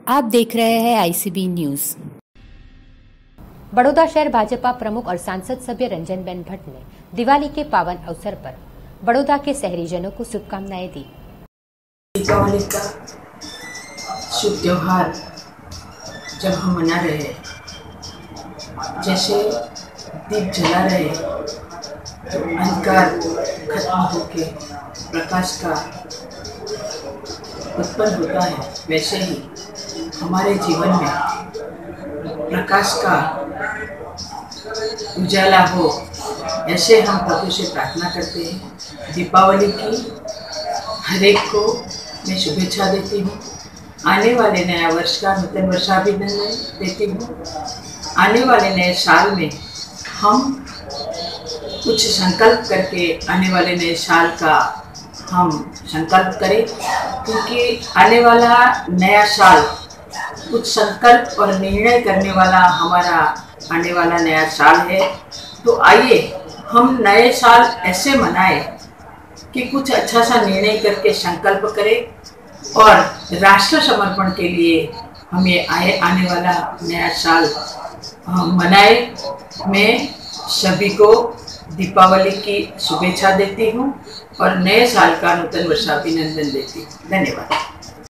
आप देख रहे हैं आईसीबी न्यूज। बड़ौदा शहर भाजपा प्रमुख और सांसद सभ्य रंजनबेन भट्ट ने दिवाली के पावन अवसर पर बड़ौदा के शहरीजनों को शुभकामनाएं दी। दीपावली का शुभ त्योहार जब हम मना रहे हैं, जैसे दीप जला रहे हैं तो अंधकार खत्म होके प्रकाश का उत्पन्न होता है, वैसे ही हमारे जीवन में प्रकाश का उजाला हो, ऐसे हम प्रभु से प्रार्थना करते हैं। दीपावली की हर एक को मैं शुभेच्छा देती हूँ। आने वाले नया वर्ष का नूतन वर्षाभिनंदन देती हूँ। आने वाले नए साल में हम कुछ संकल्प करके आने वाले नए साल का हम संकल्प करें, क्योंकि आने वाला नया साल कुछ संकल्प और निर्णय करने वाला हमारा आने वाला नया साल है। तो आइए हम नए साल ऐसे मनाएं कि कुछ अच्छा सा निर्णय करके संकल्प करें और राष्ट्र समर्पण के लिए हम ये आने वाला नया साल मनाए। मैं सभी को दीपावली की शुभेच्छा देती हूँ और नए साल का नूतन वर्षाभिनंदन देती हूँ। धन्यवाद।